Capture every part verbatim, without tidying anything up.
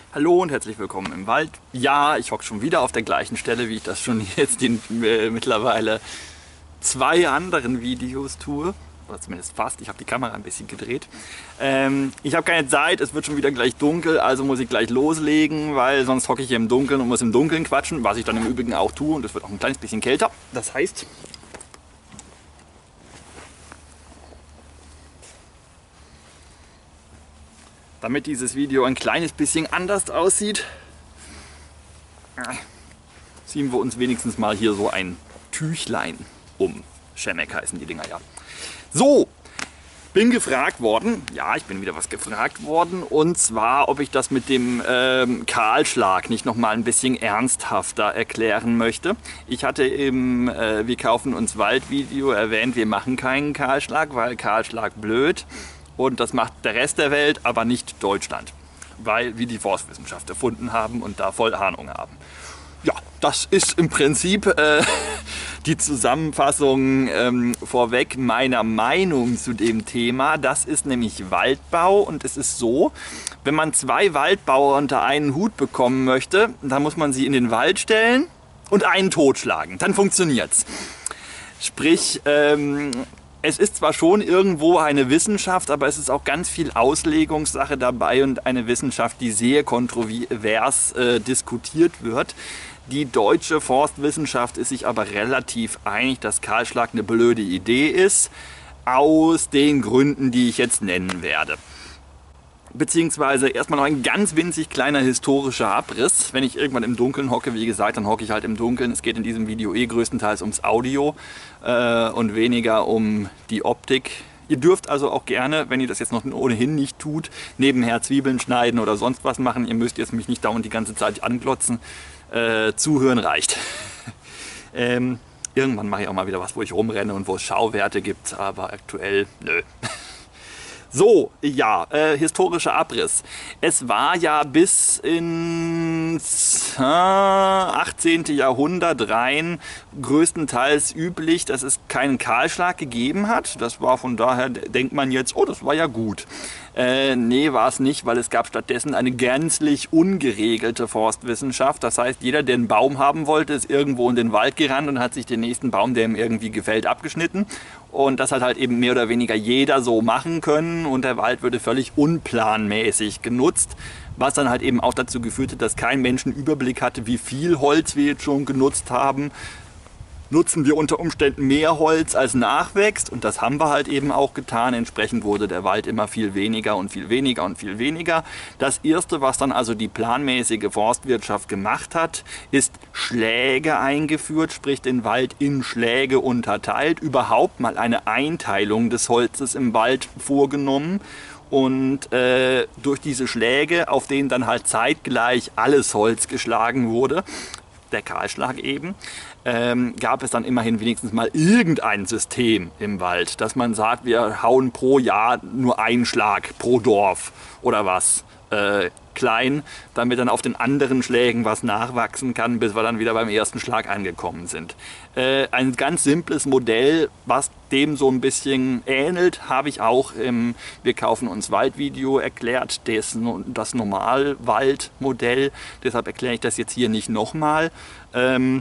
Hallo und herzlich willkommen im Wald. Ja, ich hocke schon wieder auf der gleichen Stelle, wie ich das schon jetzt in äh, mittlerweile zwei anderen Videos tue. Oder zumindest fast. Ich habe die Kamera ein bisschen gedreht. Ähm, ich habe keine Zeit, es wird schon wieder gleich dunkel, also muss ich gleich loslegen, weil sonst hocke ich hier im Dunkeln und muss im Dunkeln quatschen, was ich dann im Übrigen auch tue, und es wird auch ein kleines bisschen kälter. Das heißt, damit dieses Video ein kleines bisschen anders aussieht, ziehen wir uns wenigstens mal hier so ein Tüchlein um. Schemek heißen die Dinger ja. So, bin gefragt worden, ja, ich bin wieder was gefragt worden, und zwar, ob ich das mit dem ähm, Kahlschlag nicht noch mal ein bisschen ernsthafter erklären möchte. Ich hatte im äh, Wir kaufen uns Wald Video erwähnt, wir machen keinen Kahlschlag, weil Kahlschlag blöd. Und das macht der Rest der Welt, aber nicht Deutschland, weil wir die Forstwissenschaft erfunden haben und da voll Ahnung haben. Ja, das ist im Prinzip äh, die Zusammenfassung ähm, vorweg meiner Meinung zu dem Thema. Das ist nämlich Waldbau, und es ist so, wenn man zwei Waldbauer unter einen Hut bekommen möchte, dann muss man sie in den Wald stellen und einen totschlagen. Dann funktioniert's. Sprich, ähm, es ist zwar schon irgendwo eine Wissenschaft, aber es ist auch ganz viel Auslegungssache dabei und eine Wissenschaft, die sehr kontrovers äh, diskutiert wird. Die deutsche Forstwissenschaft ist sich aber relativ einig, dass Kahlschlag eine blöde Idee ist, aus den Gründen, die ich jetzt nennen werde. Beziehungsweise erstmal noch ein ganz winzig kleiner historischer Abriss. Wenn ich irgendwann im Dunkeln hocke, wie gesagt, dann hocke ich halt im Dunkeln. Es geht in diesem Video eh größtenteils ums Audio äh, und weniger um die Optik. Ihr dürft also auch gerne, wenn ihr das jetzt noch ohnehin nicht tut, nebenher Zwiebeln schneiden oder sonst was machen. Ihr müsst jetzt mich nicht dauernd die ganze Zeit anglotzen. Äh, zuhören reicht. ähm, irgendwann mache ich auch mal wieder was, wo ich rumrenne und wo es Schauwerte gibt, aber aktuell nö. So, ja, äh, historischer Abriss. Es war ja bis ins äh, achtzehnten Jahrhundert rein größtenteils üblich, dass es keinen Kahlschlag gegeben hat. Das war von daher, denkt man jetzt, oh, das war ja gut. Äh, nee, war es nicht, weil es gab stattdessen eine gänzlich ungeregelte Forstwissenschaft. Das heißt, jeder, der einen Baum haben wollte, ist irgendwo in den Wald gerannt und hat sich den nächsten Baum, der ihm irgendwie gefällt, abgeschnitten. Und das hat halt eben mehr oder weniger jeder so machen können, und der Wald würde völlig unplanmäßig genutzt, was dann halt eben auch dazu geführt hat, dass kein Mensch einen Überblick hatte, wie viel Holz wir jetzt schon genutzt haben. Nutzen wir unter Umständen mehr Holz als nachwächst, und das haben wir halt eben auch getan. Entsprechend wurde der Wald immer viel weniger und viel weniger und viel weniger. Das erste, was dann also die planmäßige Forstwirtschaft gemacht hat, ist Schläge eingeführt, sprich den Wald in Schläge unterteilt, überhaupt mal eine Einteilung des Holzes im Wald vorgenommen. Und äh, durch diese Schläge, auf denen dann halt zeitgleich alles Holz geschlagen wurde, der Kahlschlag eben, ähm, gab es dann immerhin wenigstens mal irgendein System im Wald, dass man sagt, wir hauen pro Jahr nur einen Schlag pro Dorf oder was äh, klein, damit dann auf den anderen Schlägen was nachwachsen kann, bis wir dann wieder beim ersten Schlag angekommen sind. Äh, ein ganz simples Modell, was dem so ein bisschen ähnelt, habe ich auch im Wir kaufen uns Wald Video erklärt, das, das Normalwaldmodell. Deshalb erkläre ich das jetzt hier nicht nochmal. Ähm,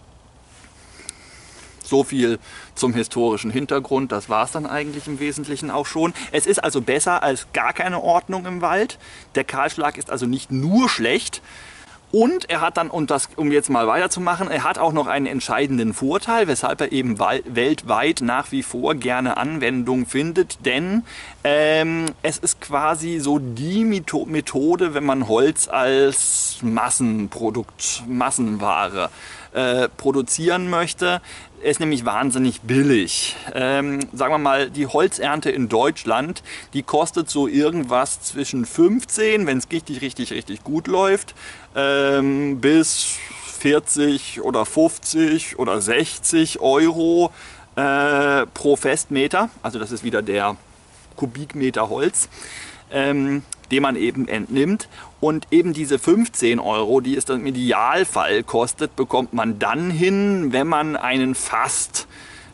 So viel zum historischen Hintergrund, das war es dann eigentlich im Wesentlichen auch schon. Es ist also besser als gar keine Ordnung im Wald. Der Kahlschlag ist also nicht nur schlecht. Und er hat dann, und das, um jetzt mal weiterzumachen, er hat auch noch einen entscheidenden Vorteil, weshalb er eben weltweit nach wie vor gerne Anwendung findet. Denn ähm, es ist quasi so die Methode, wenn man Holz als Massenprodukt, Massenware äh, produzieren möchte. Er ist nämlich wahnsinnig billig. Ähm, sagen wir mal, die Holzernte in Deutschland, die kostet so irgendwas zwischen fünfzehn, wenn es richtig, richtig, richtig gut läuft, ähm, bis vierzig oder fünfzig oder sechzig Euro äh, pro Festmeter. Also das ist wieder der Kubikmeter Holz, ähm, den man eben entnimmt. Und eben diese fünfzehn Euro, die es dann im Idealfall kostet, bekommt man dann hin, wenn man einen fast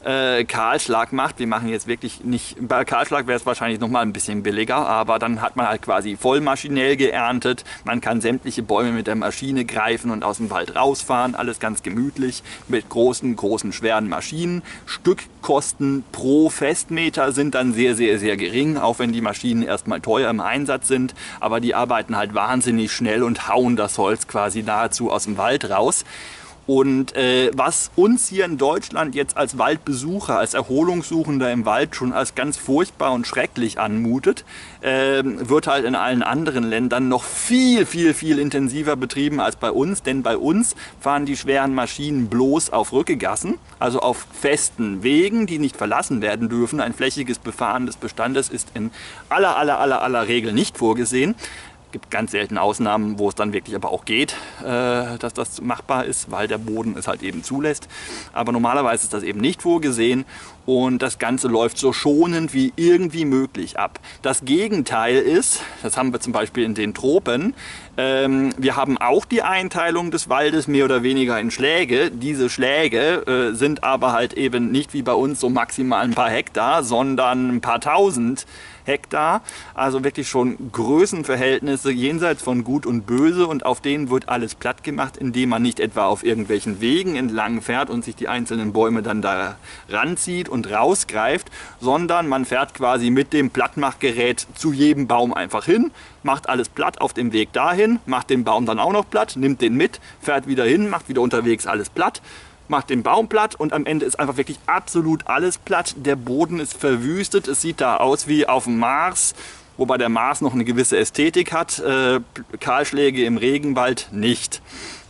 äh, Kahlschlag macht. Wir machen jetzt wirklich nicht, bei Kahlschlag wäre es wahrscheinlich noch mal ein bisschen billiger, aber dann hat man halt quasi voll maschinell geerntet. Man kann sämtliche Bäume mit der Maschine greifen und aus dem Wald rausfahren. Alles ganz gemütlich mit großen, großen, schweren Maschinen. Stückkosten pro Festmeter sind dann sehr, sehr, sehr gering, auch wenn die Maschinen erstmal teuer im Einsatz sind. Aber die arbeiten halt wahnsinnig schnell und hauen das Holz quasi nahezu aus dem Wald raus. Und äh, was uns hier in Deutschland jetzt als Waldbesucher, als Erholungssuchender im Wald schon als ganz furchtbar und schrecklich anmutet, äh, wird halt in allen anderen Ländern noch viel, viel, viel intensiver betrieben als bei uns. Denn bei uns fahren die schweren Maschinen bloß auf Rückegassen, also auf festen Wegen, die nicht verlassen werden dürfen. Ein flächiges Befahren des Bestandes ist in aller, aller, aller, aller Regel nicht vorgesehen. Es gibt ganz selten Ausnahmen, wo es dann wirklich aber auch geht, äh, dass das machbar ist, weil der Boden es halt eben zulässt. Aber normalerweise ist das eben nicht vorgesehen und das Ganze läuft so schonend wie irgendwie möglich ab. Das Gegenteil ist, das haben wir zum Beispiel in den Tropen, ähm, wir haben auch die Einteilung des Waldes mehr oder weniger in Schläge. Diese Schläge äh, sind aber halt eben nicht wie bei uns so maximal ein paar Hektar, sondern ein paar tausend Hektar, also wirklich schon Größenverhältnisse jenseits von Gut und Böse, und auf denen wird alles platt gemacht, indem man nicht etwa auf irgendwelchen Wegen entlang fährt und sich die einzelnen Bäume dann da ranzieht und rausgreift, sondern man fährt quasi mit dem Plattmachgerät zu jedem Baum einfach hin, macht alles platt auf dem Weg dahin, macht den Baum dann auch noch platt, nimmt den mit, fährt wieder hin, macht wieder unterwegs alles platt, macht den Baum platt und am Ende ist einfach wirklich absolut alles platt. Der Boden ist verwüstet, es sieht da aus wie auf dem Mars, wobei der Mars noch eine gewisse Ästhetik hat, äh, Kahlschläge im Regenwald nicht.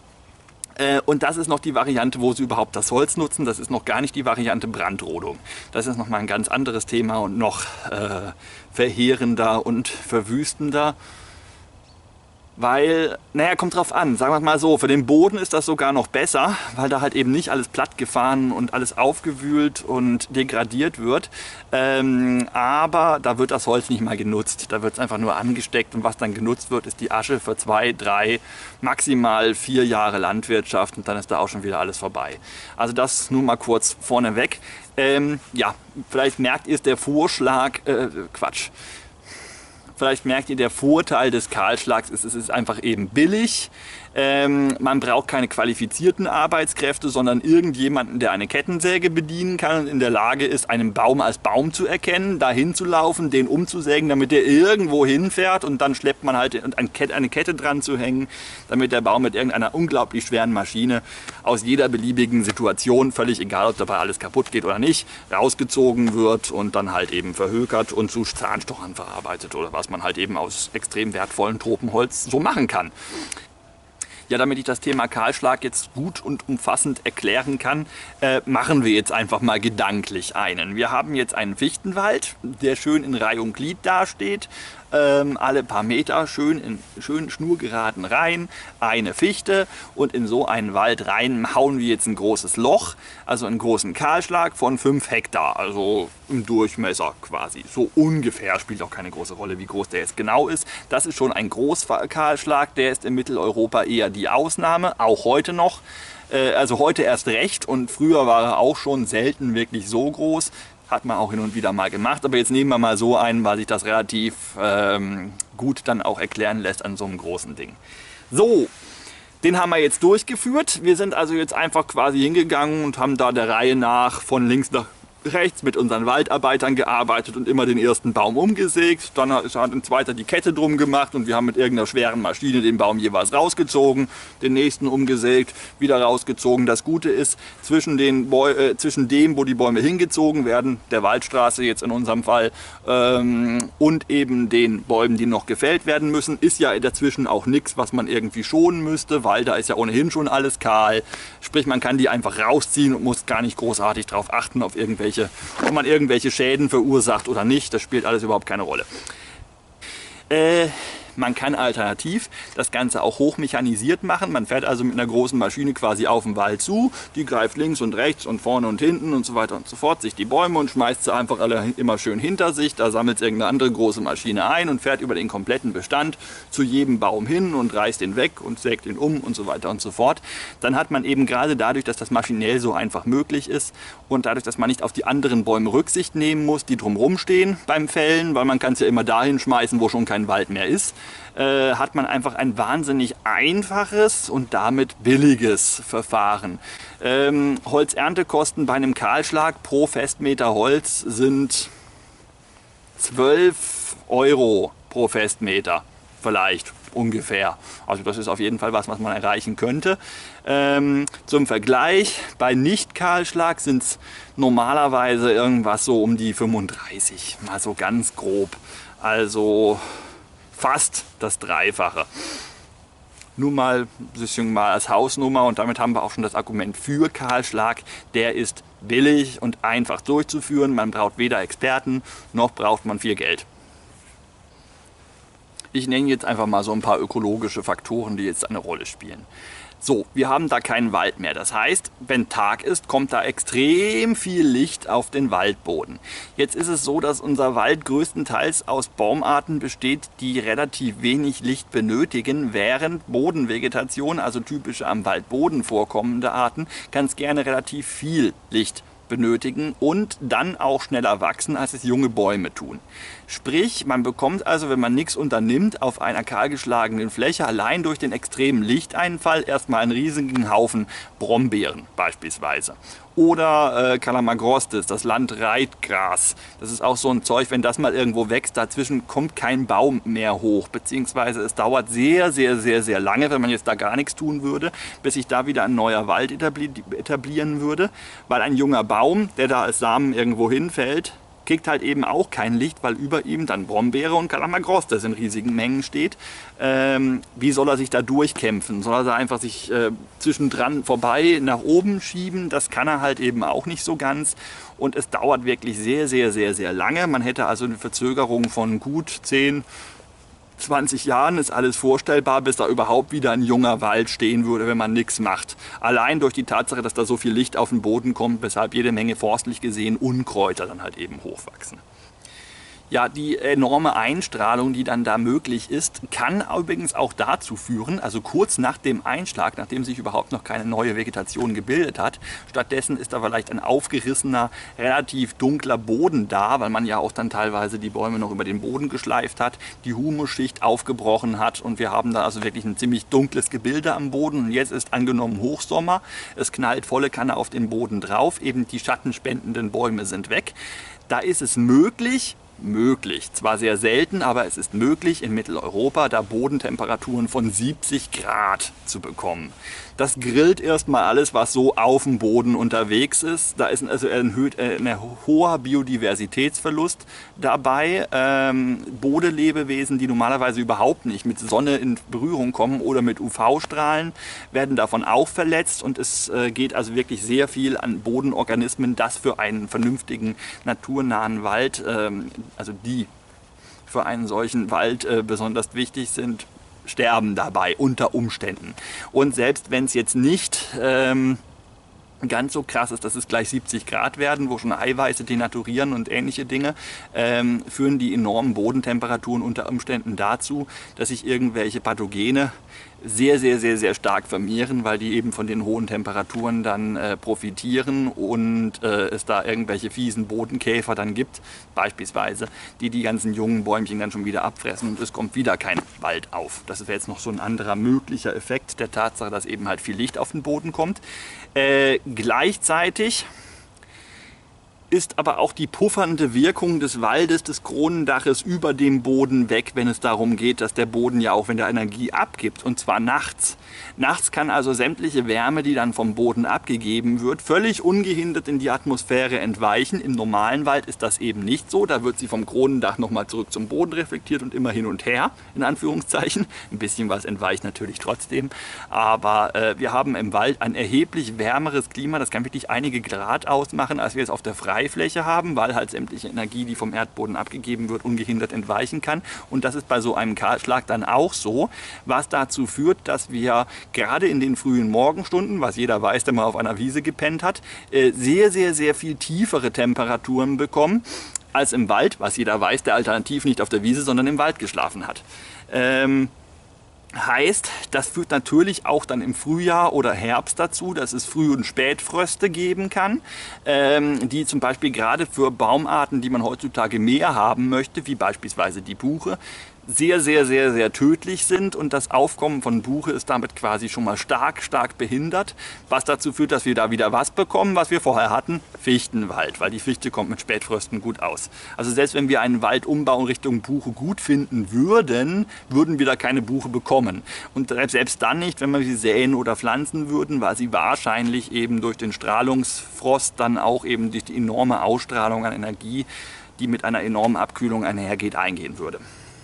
Äh, und das ist noch die Variante, wo sie überhaupt das Holz nutzen, das ist noch gar nicht die Variante Brandrodung. Das ist nochmal ein ganz anderes Thema und noch äh, verheerender und verwüstender. Weil, naja, kommt drauf an, sagen wir es mal so, für den Boden ist das sogar noch besser, weil da halt eben nicht alles platt gefahren und alles aufgewühlt und degradiert wird. Ähm, aber da wird das Holz nicht mal genutzt, da wird es einfach nur angesteckt und was dann genutzt wird, ist die Asche für zwei, drei, maximal vier Jahre Landwirtschaft und dann ist da auch schon wieder alles vorbei. Also das nur mal kurz vorneweg. Ähm, ja, vielleicht merkt ihr es, der Vorschlag, äh, Quatsch. Vielleicht merkt ihr, der Vorteil des Kahlschlags ist, es ist einfach eben billig. Ähm, man braucht keine qualifizierten Arbeitskräfte, sondern irgendjemanden, der eine Kettensäge bedienen kann und in der Lage ist, einen Baum als Baum zu erkennen, dahin zu laufen, den umzusägen, damit der irgendwo hinfährt und dann schleppt man halt eine Kette dran zu hängen, damit der Baum mit irgendeiner unglaublich schweren Maschine aus jeder beliebigen Situation, völlig egal, ob dabei alles kaputt geht oder nicht, rausgezogen wird und dann halt eben verhökert und zu Zahnstochern verarbeitet oder was man halt eben aus extrem wertvollem Tropenholz so machen kann. Ja, damit ich das Thema Kahlschlag jetzt gut und umfassend erklären kann, äh, machen wir jetzt einfach mal gedanklich einen. Wir haben jetzt einen Fichtenwald, der schön in Reih und Glied dasteht. Ähm, alle paar Meter schön in schön schnurgeraden Reihen eine Fichte, und in so einen Wald rein hauen wir jetzt ein großes Loch, also einen großen Kahlschlag von fünf Hektar, also im Durchmesser quasi. So ungefähr, spielt auch keine große Rolle, wie groß der jetzt genau ist. Das ist schon ein Großkahlschlag, der ist in Mitteleuropa eher die Ausnahme, auch heute noch. Äh, also heute erst recht, und früher war er auch schon selten wirklich so groß. Hat man auch hin und wieder mal gemacht, aber jetzt nehmen wir mal so einen, weil sich das relativ ähm, gut dann auch erklären lässt an so einem großen Ding. So, den haben wir jetzt durchgeführt. Wir sind also jetzt einfach quasi hingegangen und haben da der Reihe nach von links nach rechts mit unseren Waldarbeitern gearbeitet und immer den ersten Baum umgesägt. Dann hat ein zweiter die Kette drum gemacht und wir haben mit irgendeiner schweren Maschine den Baum jeweils rausgezogen, den nächsten umgesägt, wieder rausgezogen. Das Gute ist, zwischen, den Bäu äh, zwischen dem, wo die Bäume hingezogen werden, der Waldstraße jetzt in unserem Fall, ähm, und eben den Bäumen, die noch gefällt werden müssen, ist ja dazwischen auch nichts, was man irgendwie schonen müsste, weil da ist ja ohnehin schon alles kahl. Sprich, man kann die einfach rausziehen und muss gar nicht großartig darauf achten, auf irgendwelche ob man irgendwelche Schäden verursacht oder nicht, das spielt alles überhaupt keine Rolle. Äh, Man kann alternativ das Ganze auch hochmechanisiert machen. Man fährt also mit einer großen Maschine quasi auf den Wald zu, die greift links und rechts und vorne und hinten und so weiter und so fort, sich die Bäume und schmeißt sie einfach alle immer schön hinter sich. Da sammelt es irgendeine andere große Maschine ein und fährt über den kompletten Bestand zu jedem Baum hin und reißt ihn weg und sägt ihn um und so weiter und so fort. Dann hat man eben gerade dadurch, dass das maschinell so einfach möglich ist und dadurch, dass man nicht auf die anderen Bäume Rücksicht nehmen muss, die drumherum stehen beim Fällen, weil man kann es ja immer dahin schmeißen, wo schon kein Wald mehr ist, äh, hat man einfach ein wahnsinnig einfaches und damit billiges Verfahren. Ähm, Holzerntekosten bei einem Kahlschlag pro Festmeter Holz sind zwölf Euro pro Festmeter, vielleicht ungefähr. Also das ist auf jeden Fall was, was man erreichen könnte. Ähm, zum Vergleich, bei Nicht-Kahlschlag sind es normalerweise irgendwas so um die fünfunddreißig, mal so ganz grob. Also fast das Dreifache. Nur mal ein bisschen mal als Hausnummer und damit haben wir auch schon das Argument für Kahlschlag. Der ist billig und einfach durchzuführen. Man braucht weder Experten, noch braucht man viel Geld. Ich nenne jetzt einfach mal so ein paar ökologische Faktoren, die jetzt eine Rolle spielen. So, wir haben da keinen Wald mehr. Das heißt, wenn Tag ist, kommt da extrem viel Licht auf den Waldboden. Jetzt ist es so, dass unser Wald größtenteils aus Baumarten besteht, die relativ wenig Licht benötigen, während Bodenvegetation, also typische am Waldboden vorkommende Arten, ganz gerne relativ viel Licht benötigen und dann auch schneller wachsen, als es junge Bäume tun. Sprich, man bekommt also, wenn man nichts unternimmt, auf einer kahlgeschlagenen Fläche allein durch den extremen Lichteinfall erstmal einen riesigen Haufen Brombeeren beispielsweise. Oder äh, Calamagrostis, das Landreitgras. Das ist auch so ein Zeug, wenn das mal irgendwo wächst, dazwischen kommt kein Baum mehr hoch. Beziehungsweise es dauert sehr, sehr, sehr, sehr lange, wenn man jetzt da gar nichts tun würde, bis sich da wieder ein neuer Wald etabli etablieren würde. Weil ein junger Baum, der da als Samen irgendwo hinfällt, kriegt halt eben auch kein Licht, weil über ihm dann Brombeere und Calamagrostis in riesigen Mengen steht. Ähm, wie soll er sich da durchkämpfen? Soll er da einfach sich äh, zwischendran vorbei nach oben schieben? Das kann er halt eben auch nicht so ganz. Und es dauert wirklich sehr, sehr, sehr, sehr lange. Man hätte also eine Verzögerung von gut zehn, zwanzig Jahren ist alles vorstellbar, bis da überhaupt wieder ein junger Wald stehen würde, wenn man nichts macht. Allein durch die Tatsache, dass da so viel Licht auf den Boden kommt, weshalb jede Menge forstlich gesehen Unkräuter dann halt eben hochwachsen. Ja, die enorme Einstrahlung, die dann da möglich ist, kann übrigens auch dazu führen, also kurz nach dem Einschlag, nachdem sich überhaupt noch keine neue Vegetation gebildet hat, stattdessen ist da vielleicht ein aufgerissener, relativ dunkler Boden da, weil man ja auch dann teilweise die Bäume noch über den Boden geschleift hat, die Humusschicht aufgebrochen hat und wir haben da also wirklich ein ziemlich dunkles Gebilde am Boden. Und jetzt ist angenommen Hochsommer, es knallt volle Kanne auf den Boden drauf, eben die schattenspendenden Bäume sind weg. Da ist es möglich, möglich. Zwar sehr selten, aber es ist möglich, in Mitteleuropa da Bodentemperaturen von siebzig Grad zu bekommen. Das grillt erstmal alles, was so auf dem Boden unterwegs ist. Da ist also ein, ein hoher Biodiversitätsverlust dabei. Ähm, Bodenlebewesen, die normalerweise überhaupt nicht mit Sonne in Berührung kommen oder mit U V-Strahlen, werden davon auch verletzt. Und es äh, geht also wirklich sehr viel an Bodenorganismen, das für einen vernünftigen, naturnahen Wald, ähm, also die für einen solchen Wald äh, besonders wichtig sind, sterben dabei unter Umständen. Und selbst wenn es jetzt nicht ähm, ganz so krass ist, dass es gleich siebzig Grad werden, wo schon Eiweiße denaturieren und ähnliche Dinge, ähm, führen die enormen Bodentemperaturen unter Umständen dazu, dass sich irgendwelche Pathogene sehr, sehr, sehr, sehr stark vermehren, weil die eben von den hohen Temperaturen dann äh, profitieren und äh, es da irgendwelche fiesen Bodenkäfer dann gibt, beispielsweise, die die ganzen jungen Bäumchen dann schon wieder abfressen und es kommt wieder kein Wald auf. Das wäre jetzt noch so ein anderer möglicher Effekt der Tatsache, dass eben halt viel Licht auf den Boden kommt. Äh, gleichzeitig ist aber auch die puffernde Wirkung des Waldes, des Kronendaches über dem Boden weg, wenn es darum geht, dass der Boden ja auch, wenn der Energie abgibt, und zwar nachts. Nachts kann also sämtliche Wärme, die dann vom Boden abgegeben wird, völlig ungehindert in die Atmosphäre entweichen. Im normalen Wald ist das eben nicht so. Da wird sie vom Kronendach nochmal zurück zum Boden reflektiert und immer hin und her, in Anführungszeichen. Ein bisschen was entweicht natürlich trotzdem. Aber äh, wir haben im Wald ein erheblich wärmeres Klima. Das kann wirklich einige Grad ausmachen, als wir es auf der Freien Freifläche haben, weil halt sämtliche Energie, die vom Erdboden abgegeben wird, ungehindert entweichen kann. Und das ist bei so einem Kahlschlag dann auch so, was dazu führt, dass wir gerade in den frühen Morgenstunden, was jeder weiß, der mal auf einer Wiese gepennt hat, sehr, sehr, sehr viel tiefere Temperaturen bekommen als im Wald, was jeder weiß, der alternativ nicht auf der Wiese, sondern im Wald geschlafen hat. Ähm, Heißt, das führt natürlich auch dann im Frühjahr oder Herbst dazu, dass es Früh- und Spätfröste geben kann, ähm, die zum Beispiel gerade für Baumarten, die man heutzutage mehr haben möchte, wie beispielsweise die Buche, sehr, sehr, sehr, sehr tödlich sind und das Aufkommen von Buche ist damit quasi schon mal stark, stark behindert, was dazu führt, dass wir da wieder was bekommen, was wir vorher hatten, Fichtenwald, weil die Fichte kommt mit Spätfrösten gut aus. Also selbst wenn wir einen Waldumbau in Richtung Buche gut finden würden, würden wir da keine Buche bekommen. Und selbst dann nicht, wenn wir sie säen oder pflanzen würden, weil sie wahrscheinlich eben durch den Strahlungsfrost dann auch eben durch die enorme Ausstrahlung an Energie, die mit einer enormen Abkühlung einhergeht, eingehen würde.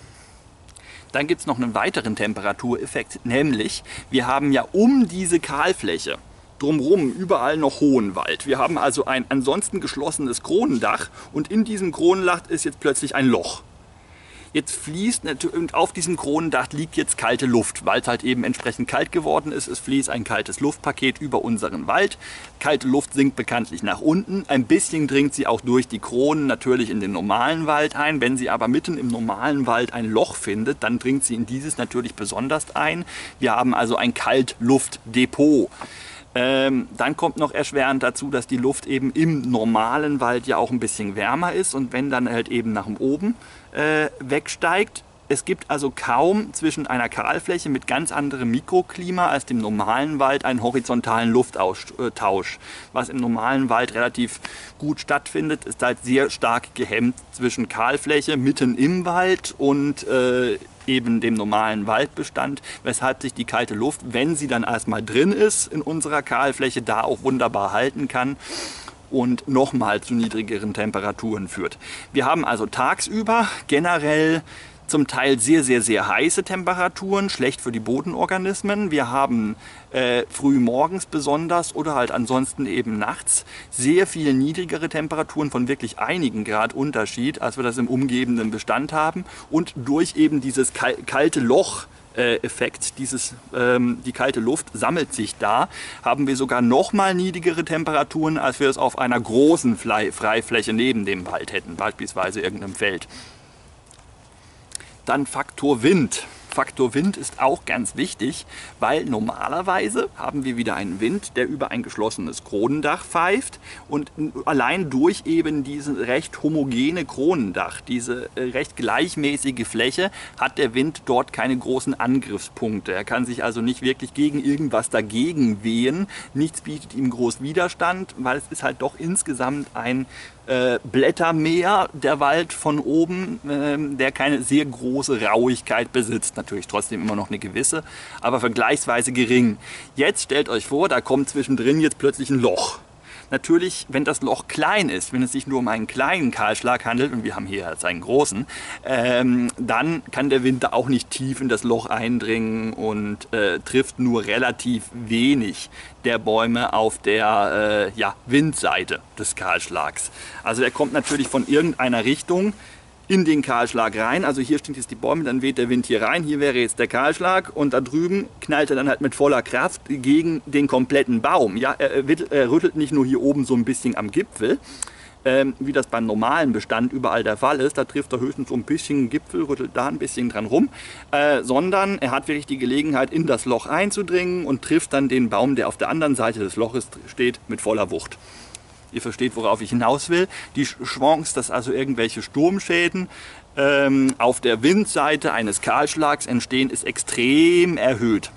Dann gibt es noch einen weiteren Temperatureffekt, nämlich wir haben ja um diese Kahlfläche drumherum überall noch hohen Wald. Wir haben also ein ansonsten geschlossenes Kronendach und in diesem Kronendach ist jetzt plötzlich ein Loch. Jetzt fließt und auf diesem Kronendach liegt jetzt kalte Luft, weil es halt eben entsprechend kalt geworden ist. Es fließt ein kaltes Luftpaket über unseren Wald. Kalte Luft sinkt bekanntlich nach unten. Ein bisschen dringt sie auch durch die Kronen natürlich in den normalen Wald ein. Wenn sie aber mitten im normalen Wald ein Loch findet, dann dringt sie in dieses natürlich besonders ein. Wir haben also ein Kaltluftdepot. Ähm, dann kommt noch erschwerend dazu, dass die Luft eben im normalen Wald ja auch ein bisschen wärmer ist und wenn dann halt eben nach oben äh, wegsteigt. Es gibt also kaum zwischen einer Kahlfläche mit ganz anderem Mikroklima als dem normalen Wald einen horizontalen Luftaustausch. Was im normalen Wald relativ gut stattfindet, ist halt sehr stark gehemmt zwischen Kahlfläche mitten im Wald und äh, eben dem normalen Waldbestand, weshalb sich die kalte Luft, wenn sie dann erstmal drin ist in unserer Kahlfläche, da auch wunderbar halten kann und nochmal zu niedrigeren Temperaturen führt. Wir haben also tagsüber generell zum Teil sehr, sehr, sehr heiße Temperaturen, schlecht für die Bodenorganismen. Wir haben äh, früh morgens besonders oder halt ansonsten eben nachts sehr viel niedrigere Temperaturen von wirklich einigen Grad Unterschied, als wir das im umgebenden Bestand haben. Und durch eben dieses kal kalte Loch Effekt, dieses, ähm, die kalte Luft sammelt sich da, haben wir sogar noch mal niedrigere Temperaturen, als wir es auf einer großen Freifläche neben dem Wald hätten, beispielsweise irgendeinem Feld. Dann Faktor Wind. Faktor Wind ist auch ganz wichtig, weil normalerweise haben wir wieder einen Wind, der über ein geschlossenes Kronendach pfeift und allein durch eben dieses recht homogene Kronendach, diese recht gleichmäßige Fläche, hat der Wind dort keine großen Angriffspunkte. Er kann sich also nicht wirklich gegen irgendwas dagegen wehen. Nichts bietet ihm groß Widerstand, weil es ist halt doch insgesamt ein Äh, Blättermeer, der Wald von oben, äh, der keine sehr große Rauigkeit besitzt. Natürlich trotzdem immer noch eine gewisse, aber vergleichsweise gering. Jetzt stellt euch vor, da kommt zwischendrin jetzt plötzlich ein Loch. Natürlich, wenn das Loch klein ist, wenn es sich nur um einen kleinen Kahlschlag handelt, und wir haben hier jetzt einen großen, ähm, dann kann der Wind da auch nicht tief in das Loch eindringen und äh, trifft nur relativ wenig der Bäume auf der äh, ja, Windseite des Kahlschlags. Also er kommt natürlich von irgendeiner Richtung in den Kahlschlag rein. Also hier stehen jetzt die Bäume, dann weht der Wind hier rein. Hier wäre jetzt der Kahlschlag und da drüben knallt er dann halt mit voller Kraft gegen den kompletten Baum. Ja, er, er rüttelt nicht nur hier oben so ein bisschen am Gipfel, ähm, wie das beim normalen Bestand überall der Fall ist. Da trifft er höchstens so ein bisschen Gipfel, rüttelt da ein bisschen dran rum, äh, sondern er hat wirklich die Gelegenheit, in das Loch einzudringen und trifft dann den Baum, der auf der anderen Seite des Loches steht, mit voller Wucht. Ihr versteht, worauf ich hinaus will. Die Chance, dass also irgendwelche Sturmschäden ähm, auf der Windseite eines Kahlschlags entstehen, ist extrem erhöht.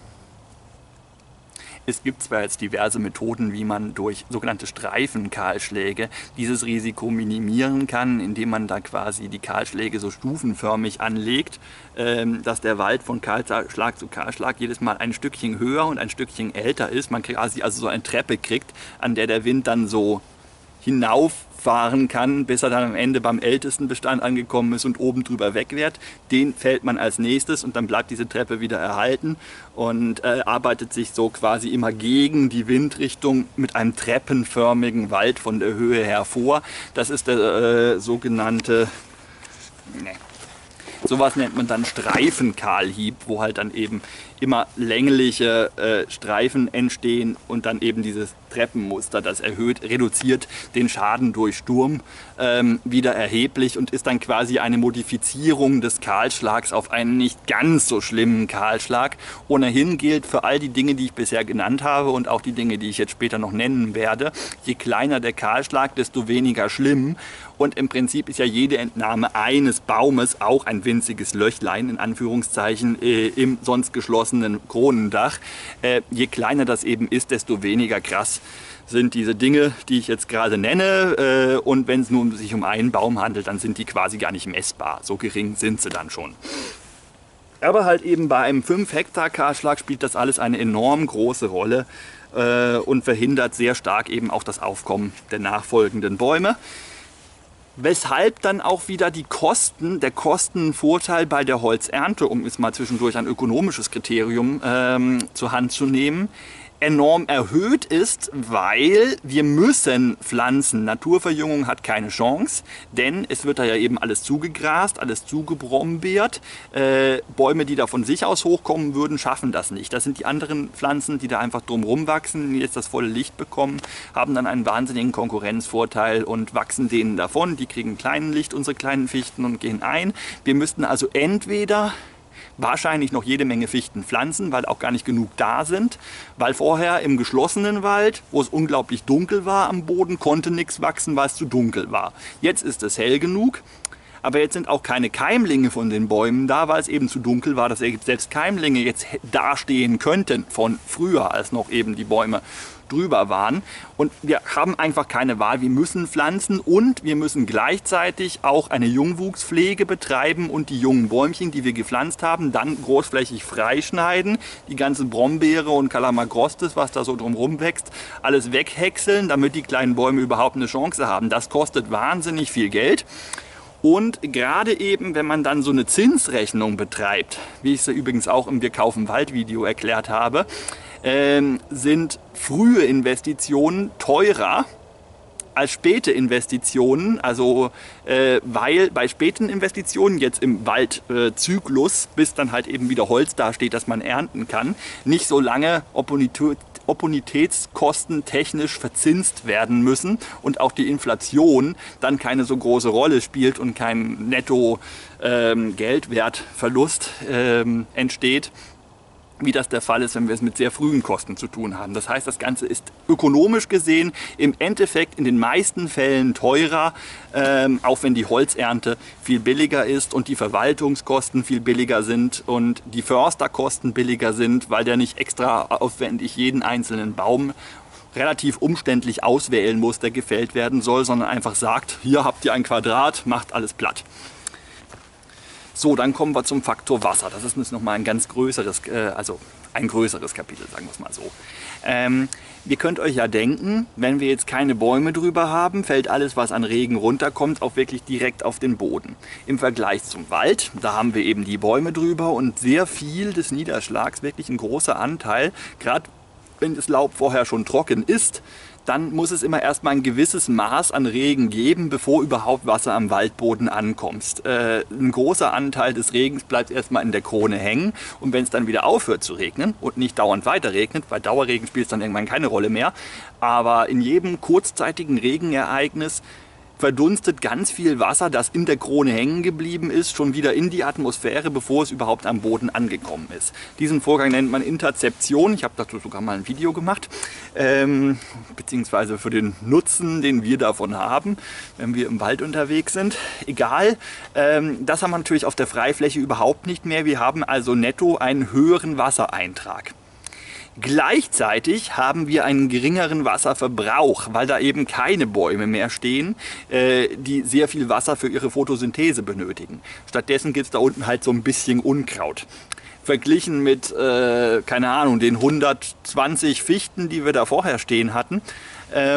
Es gibt zwar jetzt diverse Methoden, wie man durch sogenannte Streifenkahlschläge dieses Risiko minimieren kann, indem man da quasi die Kahlschläge so stufenförmig anlegt, ähm, dass der Wald von Kahlschlag zu Kahlschlag jedes Mal ein Stückchen höher und ein Stückchen älter ist. Man quasi also so eine Treppe kriegt, an der der Wind dann so hinauffahren kann, bis er dann am Ende beim ältesten Bestand angekommen ist und oben drüber wegfährt. Den fällt man als nächstes und dann bleibt diese Treppe wieder erhalten und äh, arbeitet sich so quasi immer gegen die Windrichtung mit einem treppenförmigen Wald von der Höhe her vor. Das ist der äh, sogenannte... Nee. Sowas nennt man dann Streifenkahlhieb, wo halt dann eben immer längliche äh, Streifen entstehen und dann eben dieses Treppenmuster, das erhöht, reduziert den Schaden durch Sturm ähm, wieder erheblich und ist dann quasi eine Modifizierung des Kahlschlags auf einen nicht ganz so schlimmen Kahlschlag. Ohnehin gilt für all die Dinge, die ich bisher genannt habe und auch die Dinge, die ich jetzt später noch nennen werde, je kleiner der Kahlschlag, desto weniger schlimm. Und im Prinzip ist ja jede Entnahme eines Baumes auch ein winziges Löchlein, in Anführungszeichen, äh, im sonst geschlossenen Kronendach. Äh, je kleiner das eben ist, desto weniger krass sind diese Dinge, die ich jetzt gerade nenne. Äh, und wenn es nun sich um einen Baum handelt, dann sind die quasi gar nicht messbar. So gering sind sie dann schon. Aber halt eben bei einem fünf Hektar Kahlschlag spielt das alles eine enorm große Rolle äh, und verhindert sehr stark eben auch das Aufkommen der nachfolgenden Bäume. Weshalb dann auch wieder die Kosten, der Kostenvorteil bei der Holzernte, um es mal zwischendurch ein ökonomisches Kriterium ähm, zur Hand zu nehmen, enorm erhöht ist, weil wir müssen pflanzen. Naturverjüngung hat keine Chance, denn es wird da ja eben alles zugegrast, alles zugebrombeert. Äh, Bäume, die da von sich aus hochkommen würden, schaffen das nicht. Das sind die anderen Pflanzen, die da einfach drumherum wachsen, die jetzt das volle Licht bekommen, haben dann einen wahnsinnigen Konkurrenzvorteil und wachsen denen davon. Die kriegen kleines Licht, unsere kleinen Fichten, und gehen ein. Wir müssten also entweder wahrscheinlich noch jede Menge Fichten pflanzen, weil auch gar nicht genug da sind, weil vorher im geschlossenen Wald, wo es unglaublich dunkel war am Boden, konnte nichts wachsen, weil es zu dunkel war. Jetzt ist es hell genug, aber jetzt sind auch keine Keimlinge von den Bäumen da, weil es eben zu dunkel war, dass selbst Keimlinge jetzt dastehen könnten von früher, als noch eben die Bäume drüber waren. Und wir haben einfach keine Wahl. Wir müssen pflanzen und wir müssen gleichzeitig auch eine Jungwuchspflege betreiben und die jungen Bäumchen, die wir gepflanzt haben, dann großflächig freischneiden, die ganze Brombeere und Calamagrostis, was da so drumherum wächst, alles weghäckseln, damit die kleinen Bäume überhaupt eine Chance haben. Das kostet wahnsinnig viel Geld. Und gerade eben, wenn man dann so eine Zinsrechnung betreibt, wie ich sie übrigens auch im Wir kaufen Wald Video erklärt habe, ähm, sind frühe Investitionen teurer als späte Investitionen, also äh, weil bei späten Investitionen jetzt im Waldzyklus, äh, bis dann halt eben wieder Holz dasteht, das man ernten kann, nicht so lange Opportunität Opportunitätskosten technisch verzinst werden müssen und auch die Inflation dann keine so große Rolle spielt und kein Netto-Geldwertverlust ähm, ähm, entsteht, wie das der Fall ist, wenn wir es mit sehr frühen Kosten zu tun haben. Das heißt, das Ganze ist ökonomisch gesehen im Endeffekt in den meisten Fällen teurer, ähm, auch wenn die Holzernte viel billiger ist und die Verwaltungskosten viel billiger sind und die Försterkosten billiger sind, weil der nicht extra aufwendig jeden einzelnen Baum relativ umständlich auswählen muss, der gefällt werden soll, sondern einfach sagt, hier habt ihr ein Quadrat, macht alles platt. So, dann kommen wir zum Faktor Wasser. Das ist jetzt nochmal ein ganz größeres, äh, also ein größeres Kapitel, sagen wir es mal so. Ähm, ihr könnt euch ja denken, wenn wir jetzt keine Bäume drüber haben, fällt alles, was an Regen runterkommt, auch wirklich direkt auf den Boden. Im Vergleich zum Wald, da haben wir eben die Bäume drüber und sehr viel des Niederschlags, wirklich ein großer Anteil, gerade wenn das Laub vorher schon trocken ist, dann muss es immer erstmal ein gewisses Maß an Regen geben, bevor überhaupt Wasser am Waldboden ankommt. Äh, ein großer Anteil des Regens bleibt erstmal in der Krone hängen und wenn es dann wieder aufhört zu regnen und nicht dauernd weiter regnet, bei Dauerregen spielt es dann irgendwann keine Rolle mehr, aber in jedem kurzzeitigen Regenereignis verdunstet ganz viel Wasser, das in der Krone hängen geblieben ist, schon wieder in die Atmosphäre, bevor es überhaupt am Boden angekommen ist. Diesen Vorgang nennt man Interzeption. Ich habe dazu sogar mal ein Video gemacht, ähm, beziehungsweise für den Nutzen, den wir davon haben, wenn wir im Wald unterwegs sind. Egal, ähm, das haben wir natürlich auf der Freifläche überhaupt nicht mehr. Wir haben also netto einen höheren Wassereintrag. Gleichzeitig haben wir einen geringeren Wasserverbrauch, weil da eben keine Bäume mehr stehen, äh, die sehr viel Wasser für ihre Photosynthese benötigen. Stattdessen gibt es da unten halt so ein bisschen Unkraut. Verglichen mit, äh, keine Ahnung, den hundertzwanzig Fichten, die wir da vorher stehen hatten, ähm,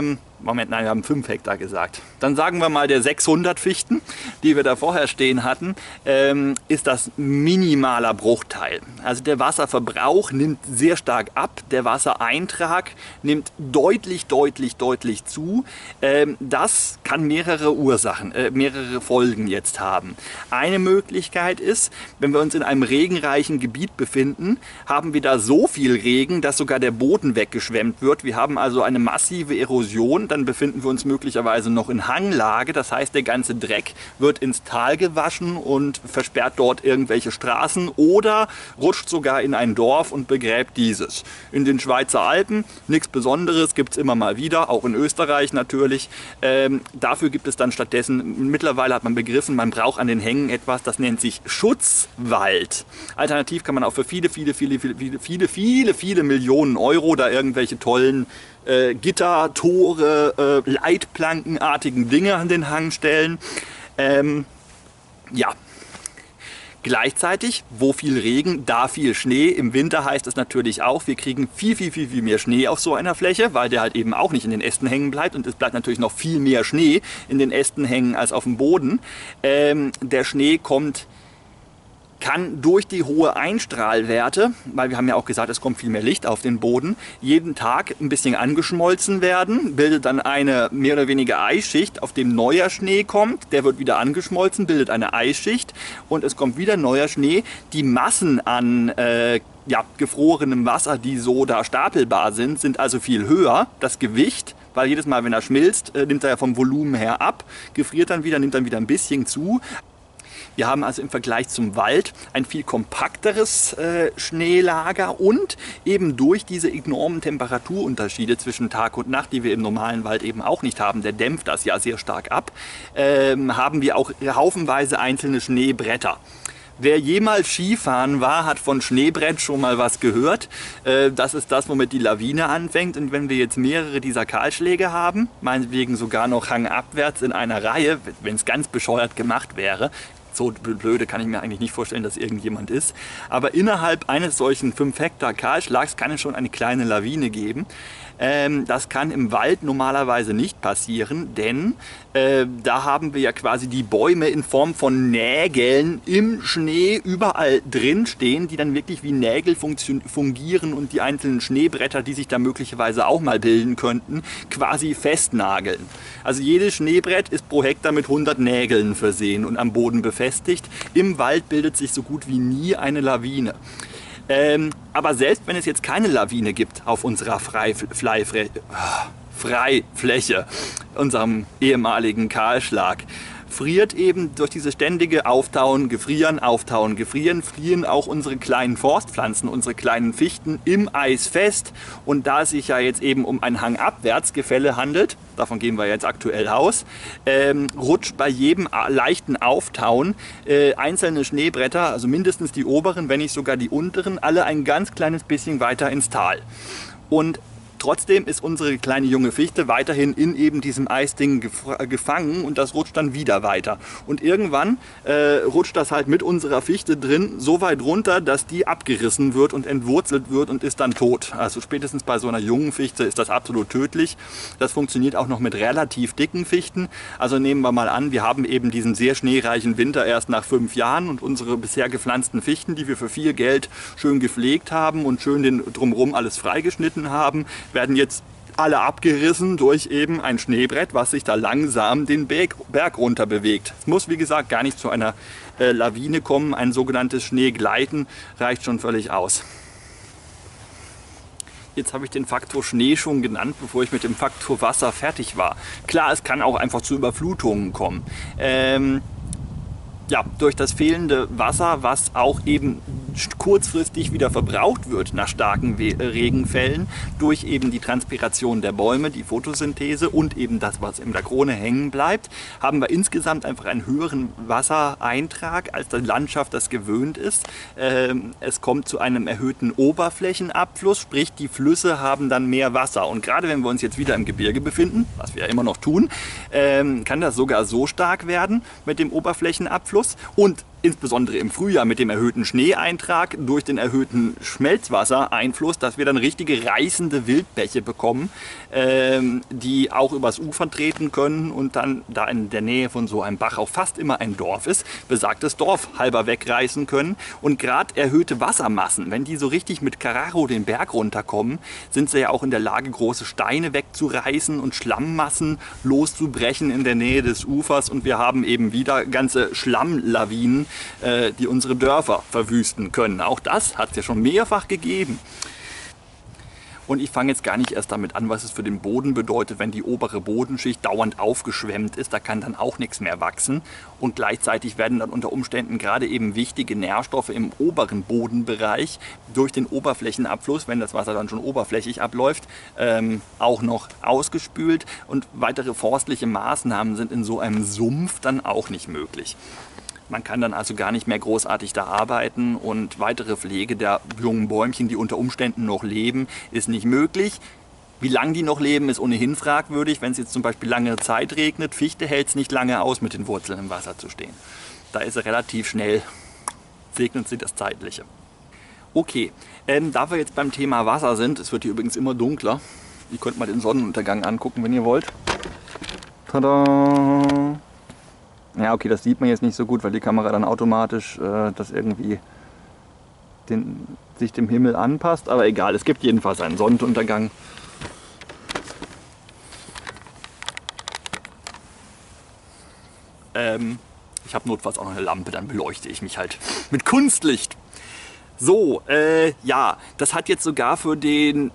Moment, nein, wir haben fünf Hektar gesagt. Dann sagen wir mal, der sechshundert Fichten, die wir da vorher stehen hatten, ähm, ist das minimaler Bruchteil. Also der Wasserverbrauch nimmt sehr stark ab, der Wassereintrag nimmt deutlich, deutlich, deutlich zu. Ähm, das kann mehrere Ursachen, äh, mehrere Folgen jetzt haben. Eine Möglichkeit ist, wenn wir uns in einem regenreichen Gebiet befinden, haben wir da so viel Regen, dass sogar der Boden weggeschwemmt wird. Wir haben also eine massive Erosion, dann befinden wir uns möglicherweise noch in Hanglage. Das heißt, der ganze Dreck wird ins Tal gewaschen und versperrt dort irgendwelche Straßen oder rutscht sogar in ein Dorf und begräbt dieses. In den Schweizer Alpen nichts Besonderes, gibt es immer mal wieder, auch in Österreich natürlich. Ähm, dafür gibt es dann stattdessen, mittlerweile hat man begriffen, man braucht an den Hängen etwas, das nennt sich Schutzwald. Alternativ kann man auch für viele, viele, viele, viele, viele, viele, viele, viele Millionen Euro da irgendwelche tollen äh, Gitter, Tore, äh, Leitplankenartigen Dinge an den Hang stellen. Ähm, ja. Gleichzeitig, wo viel Regen, da viel Schnee. Im Winter heißt es natürlich auch, wir kriegen viel, viel, viel, viel mehr Schnee auf so einer Fläche, weil der halt eben auch nicht in den Ästen hängen bleibt. Und es bleibt natürlich noch viel mehr Schnee in den Ästen hängen als auf dem Boden. Ähm, der Schnee kommt... kann durch die hohe Einstrahlwerte, weil wir haben ja auch gesagt, es kommt viel mehr Licht auf den Boden, jeden Tag ein bisschen angeschmolzen werden, bildet dann eine mehr oder weniger Eisschicht, auf dem neuer Schnee kommt, der wird wieder angeschmolzen, bildet eine Eisschicht und es kommt wieder neuer Schnee. Die Massen an äh, ja, gefrorenem Wasser, die so da stapelbar sind, sind also viel höher. Das Gewicht, weil jedes Mal, wenn er schmilzt, äh, nimmt er ja vom Volumen her ab, gefriert dann wieder, nimmt dann wieder ein bisschen zu. Wir haben also im Vergleich zum Wald ein viel kompakteres äh, Schneelager und eben durch diese enormen Temperaturunterschiede zwischen Tag und Nacht, die wir im normalen Wald eben auch nicht haben, der dämpft das ja sehr stark ab, ähm, haben wir auch haufenweise einzelne Schneebretter. Wer jemals Skifahren war, hat von Schneebrett schon mal was gehört. Das ist das, womit die Lawine anfängt. Und wenn wir jetzt mehrere dieser Kahlschläge haben, meinetwegen sogar noch hangabwärts in einer Reihe, wenn es ganz bescheuert gemacht wäre, so blöde kann ich mir eigentlich nicht vorstellen, dass irgendjemand ist. Aber innerhalb eines solchen fünf Hektar Kahlschlags kann es schon eine kleine Lawine geben. Ähm, das kann im Wald normalerweise nicht passieren, denn äh, da haben wir ja quasi die Bäume in Form von Nägeln im Schnee überall drin stehen, die dann wirklich wie Nägel fungieren und die einzelnen Schneebretter, die sich da möglicherweise auch mal bilden könnten, quasi festnageln. Also jedes Schneebrett ist pro Hektar mit hundert Nägeln versehen und am Boden befestigt. Im Wald bildet sich so gut wie nie eine Lawine. Ähm, aber selbst wenn es jetzt keine Lawine gibt auf unserer Freifläche, Freifläche, unserem ehemaligen Kahlschlag, friert eben durch dieses ständige Auftauen, Gefrieren, Auftauen, Gefrieren, frieren auch unsere kleinen Forstpflanzen, unsere kleinen Fichten im Eis fest. Und da es sich ja jetzt eben um ein Hangabwärtsgefälle handelt, davon gehen wir jetzt aktuell aus, ähm, rutscht bei jedem leichten Auftauen äh, einzelne Schneebretter, also mindestens die oberen, wenn nicht sogar die unteren, alle ein ganz kleines bisschen weiter ins Tal. Und trotzdem ist unsere kleine junge Fichte weiterhin in eben diesem Eisding gefangen und das rutscht dann wieder weiter. Und irgendwann äh, rutscht das halt mit unserer Fichte drin so weit runter, dass die abgerissen wird und entwurzelt wird und ist dann tot. Also spätestens bei so einer jungen Fichte ist das absolut tödlich. Das funktioniert auch noch mit relativ dicken Fichten. Also nehmen wir mal an, wir haben eben diesen sehr schneereichen Winter erst nach fünf Jahren und unsere bisher gepflanzten Fichten, die wir für viel Geld schön gepflegt haben und schön den drumherum alles freigeschnitten haben, werden jetzt alle abgerissen durch eben ein Schneebrett, was sich da langsam den Berg, Berg runter bewegt. Es muss, wie gesagt, gar nicht zu einer äh, Lawine kommen. Ein sogenanntes Schneegleiten reicht schon völlig aus. Jetzt habe ich den Faktor Schnee schon genannt, bevor ich mit dem Faktor Wasser fertig war. Klar, es kann auch einfach zu Überflutungen kommen. Ähm, ja, durch das fehlende Wasser, was auch eben kurzfristig wieder verbraucht wird nach starken Regenfällen, durch eben die Transpiration der Bäume, die Photosynthese und eben das, was in der Krone hängen bleibt, haben wir insgesamt einfach einen höheren Wassereintrag, als die Landschaft das gewöhnt ist. Es kommt zu einem erhöhten Oberflächenabfluss, sprich die Flüsse haben dann mehr Wasser. Und gerade wenn wir uns jetzt wieder im Gebirge befinden, was wir ja immer noch tun, kann das sogar so stark werden mit dem Oberflächenabfluss. Und insbesondere im Frühjahr mit dem erhöhten Schneeeintrag, durch den erhöhten Schmelzwassereinfluss, dass wir dann richtige reißende Wildbäche bekommen, ähm, die auch übers Ufer treten können und dann, da in der Nähe von so einem Bach auch fast immer ein Dorf ist, besagtes Dorf halber wegreißen können. Und gerade erhöhte Wassermassen, wenn die so richtig mit Karacho den Berg runterkommen, sind sie ja auch in der Lage, große Steine wegzureißen und Schlammmassen loszubrechen in der Nähe des Ufers. Und wir haben eben wieder ganze Schlammlawinen, die unsere Dörfer verwüsten können. Auch das hat es ja schon mehrfach gegeben. Und ich fange jetzt gar nicht erst damit an, was es für den Boden bedeutet, wenn die obere Bodenschicht dauernd aufgeschwemmt ist. Da kann dann auch nichts mehr wachsen. Und gleichzeitig werden dann unter Umständen gerade eben wichtige Nährstoffe im oberen Bodenbereich durch den Oberflächenabfluss, wenn das Wasser dann schon oberflächig abläuft, ähm, auch noch ausgespült. Und weitere forstliche Maßnahmen sind in so einem Sumpf dann auch nicht möglich. Man kann dann also gar nicht mehr großartig da arbeiten und weitere Pflege der jungen Bäumchen, die unter Umständen noch leben, ist nicht möglich. Wie lange die noch leben, ist ohnehin fragwürdig. Wenn es jetzt zum Beispiel lange Zeit regnet, Fichte hält es nicht lange aus, mit den Wurzeln im Wasser zu stehen. Da ist er relativ schnell, segnet sie das Zeitliche. Okay, ähm, da wir jetzt beim Thema Wasser sind, es wird hier übrigens immer dunkler. Ihr könnt mal den Sonnenuntergang angucken, wenn ihr wollt. Tada! Ja, okay, das sieht man jetzt nicht so gut, weil die Kamera dann automatisch äh, das irgendwie den, sich dem Himmel anpasst. Aber egal, es gibt jedenfalls einen Sonnenuntergang. Ähm, ich habe notfalls auch noch eine Lampe, dann beleuchte ich mich halt mit Kunstlicht. So, äh, ja, das hat jetzt sogar für den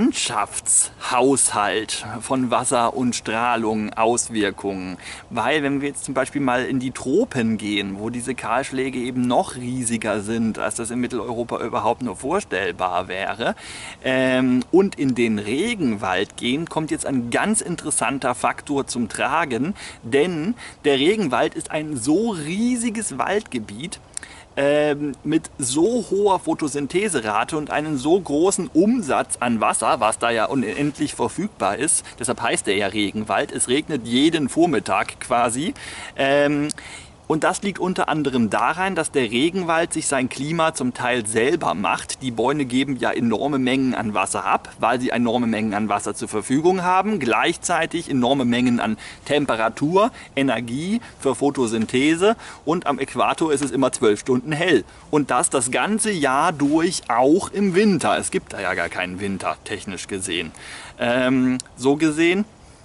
Landschaftshaushalt von Wasser und Strahlung Auswirkungen. Weil wenn wir jetzt zum Beispiel mal in die Tropen gehen, wo diese Kahlschläge eben noch riesiger sind, als das in Mitteleuropa überhaupt nur vorstellbar wäre, ähm, und in den Regenwald gehen, kommt jetzt ein ganz interessanter Faktor zum Tragen. Denn der Regenwald ist ein so riesiges Waldgebiet, mit so hoher Photosyntheserate und einen so großen Umsatz an Wasser, was da ja unendlich verfügbar ist, deshalb heißt er ja Regenwald, es regnet jeden Vormittag quasi. Ähm, Und das liegt unter anderem daran, dass der Regenwald sich sein Klima zum Teil selber macht. Die Bäume geben ja enorme Mengen an Wasser ab, weil sie enorme Mengen an Wasser zur Verfügung haben. Gleichzeitig enorme Mengen an Temperatur, Energie für Photosynthese. Und am Äquator ist es immer zwölf Stunden hell. Und das das ganze Jahr durch, auch im Winter. Es gibt da ja gar keinen Winter, technisch gesehen. Ähm, so gesehen.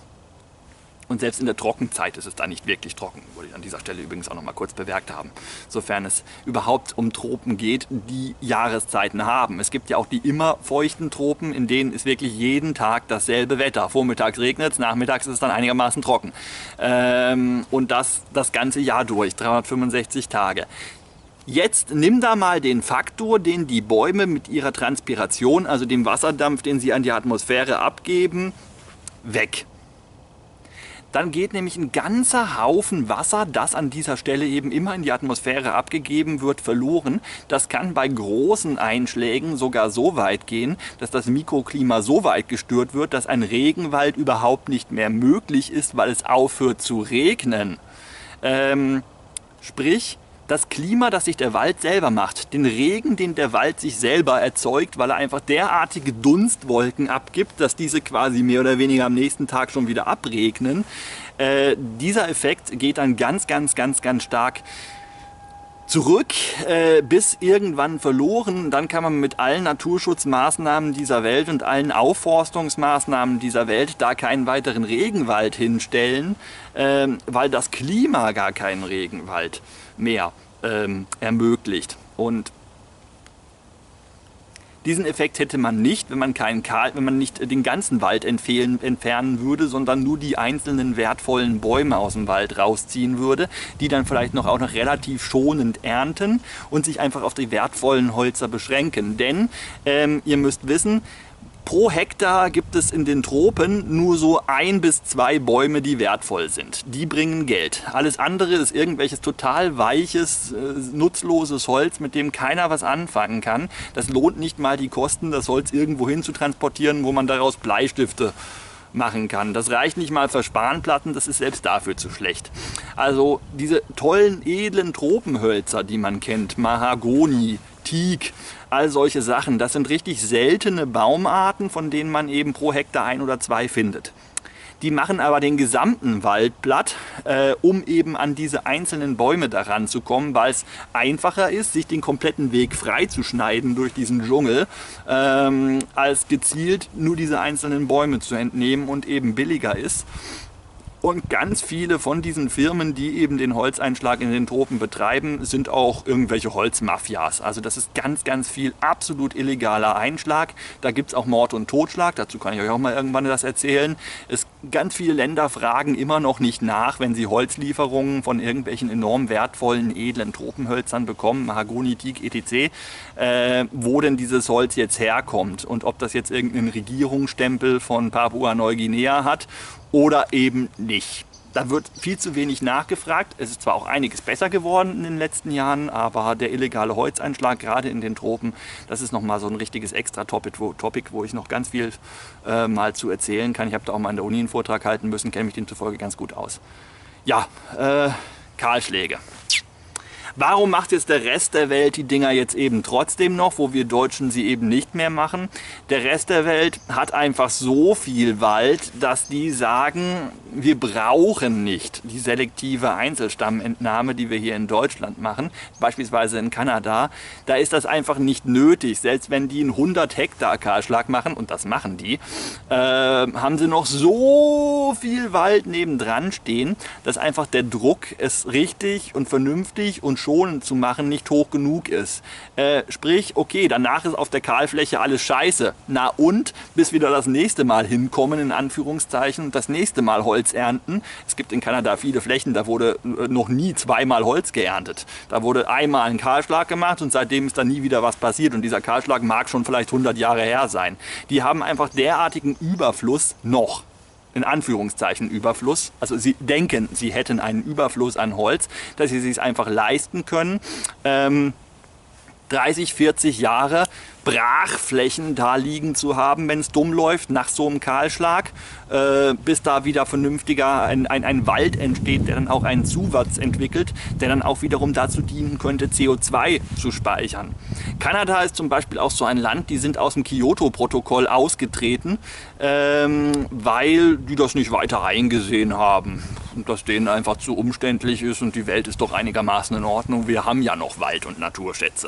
Und selbst in der Trockenzeit ist es da nicht wirklich trocken, wollte ich an dieser Stelle übrigens auch noch mal kurz bemerkt haben. Sofern es überhaupt um Tropen geht, die Jahreszeiten haben. Es gibt ja auch die immer feuchten Tropen, in denen ist wirklich jeden Tag dasselbe Wetter. Vormittags regnet es, nachmittags ist es dann einigermaßen trocken. Ähm, und das das ganze Jahr durch, dreihundertfünfundsechzig Tage. Jetzt nimm da mal den Faktor, den die Bäume mit ihrer Transpiration, also dem Wasserdampf, den sie an die Atmosphäre abgeben, weg. Dann geht nämlich ein ganzer Haufen Wasser, das an dieser Stelle eben immer in die Atmosphäre abgegeben wird, verloren. Das kann bei großen Einschlägen sogar so weit gehen, dass das Mikroklima so weit gestört wird, dass ein Regenwald überhaupt nicht mehr möglich ist, weil es aufhört zu regnen. Ähm, sprich, das Klima, das sich der Wald selber macht, den Regen, den der Wald sich selber erzeugt, weil er einfach derartige Dunstwolken abgibt, dass diese quasi mehr oder weniger am nächsten Tag schon wieder abregnen. Äh, dieser Effekt geht dann ganz, ganz, ganz, ganz stark zurück, äh, bis irgendwann verloren. Dann kann man mit allen Naturschutzmaßnahmen dieser Welt und allen Aufforstungsmaßnahmen dieser Welt da keinen weiteren Regenwald hinstellen, äh, weil das Klima gar keinen Regenwald mehr ähm, ermöglicht. Und diesen Effekt hätte man nicht, wenn man keinen Kahl, wenn man nicht den ganzen Wald entfehlen, entfernen würde, sondern nur die einzelnen wertvollen Bäume aus dem Wald rausziehen würde, die dann vielleicht noch auch noch relativ schonend ernten und sich einfach auf die wertvollen Holzer beschränken. Denn ähm, ihr müsst wissen, pro Hektar gibt es in den Tropen nur so ein bis zwei Bäume, die wertvoll sind. Die bringen Geld. Alles andere ist irgendwelches total weiches, äh, nutzloses Holz, mit dem keiner was anfangen kann. Das lohnt nicht mal die Kosten, das Holz irgendwo hin zu transportieren, wo man daraus Bleistifte machen kann. Das reicht nicht mal für Spanplatten, das ist selbst dafür zu schlecht. Also diese tollen, edlen Tropenhölzer, die man kennt, Mahagoni, Teak, all solche Sachen, das sind richtig seltene Baumarten, von denen man eben pro Hektar ein oder zwei findet. Die machen aber den gesamten Wald platt, äh, um eben an diese einzelnen Bäume daran zu kommen, weil es einfacher ist, sich den kompletten Weg freizuschneiden durch diesen Dschungel, ähm, als gezielt nur diese einzelnen Bäume zu entnehmen und eben billiger ist. Und ganz viele von diesen Firmen, die eben den Holzeinschlag in den Tropen betreiben, sind auch irgendwelche Holzmafias. Also das ist ganz, ganz viel absolut illegaler Einschlag. Da gibt es auch Mord und Totschlag. Dazu kann ich euch auch mal irgendwann das erzählen. Es, ganz viele Länder fragen immer noch nicht nach, wenn sie Holzlieferungen von irgendwelchen enorm wertvollen, edlen Tropenhölzern bekommen, Mahagoni, Teak, et cetera, äh, wo denn dieses Holz jetzt herkommt und ob das jetzt irgendeinen Regierungsstempel von Papua-Neuguinea hat oder eben nicht. Da wird viel zu wenig nachgefragt. Es ist zwar auch einiges besser geworden in den letzten Jahren, aber der illegale Holzeinschlag, gerade in den Tropen, das ist nochmal so ein richtiges Extra-Topic, wo, Topic, wo ich noch ganz viel äh, mal zu erzählen kann. Ich habe da auch mal in der Uni einen Vortrag halten müssen, kenne mich demzufolge ganz gut aus. Ja, äh, Kahlschläge. Warum macht jetzt der Rest der Welt die Dinger jetzt eben trotzdem noch, wo wir Deutschen sie eben nicht mehr machen? Der Rest der Welt hat einfach so viel Wald, dass die sagen, wir brauchen nicht die selektive Einzelstammentnahme, die wir hier in Deutschland machen, beispielsweise in Kanada. Da ist das einfach nicht nötig. Selbst wenn die einen hundert Hektar Kahlschlag machen, und das machen die, äh, haben sie noch so viel Wald nebendran stehen, dass einfach der Druck, es richtig und vernünftig und schonend zu machen, nicht hoch genug ist. Äh, sprich, okay, danach ist auf der Kahlfläche alles scheiße. Na und? Bis wir da das nächste Mal hinkommen, in Anführungszeichen, und das nächste Mal Holz ernten. Es gibt in Kanada viele Flächen, da wurde äh, noch nie zweimal Holz geerntet. Da wurde einmal ein Kahlschlag gemacht und seitdem ist da nie wieder was passiert. Und dieser Kahlschlag mag schon vielleicht hundert Jahre her sein. Die haben einfach derartigen Überfluss noch. In Anführungszeichen Überfluss. Also sie denken, sie hätten einen Überfluss an Holz, dass sie es sich einfach leisten können, ähm, dreißig, vierzig Jahre Brachflächen da liegen zu haben, wenn es dumm läuft, nach so einem Kahlschlag, äh, bis da wieder vernünftiger ein, ein, ein Wald entsteht, der dann auch einen Zuwachs entwickelt, der dann auch wiederum dazu dienen könnte, C O zwei zu speichern. Kanada ist zum Beispiel auch so ein Land, die sind aus dem Kyoto-Protokoll ausgetreten, ähm, weil die das nicht weiter eingesehen haben. Und dass denen einfach zu umständlich ist und die Welt ist doch einigermaßen in Ordnung. Wir haben ja noch Wald und Naturschätze.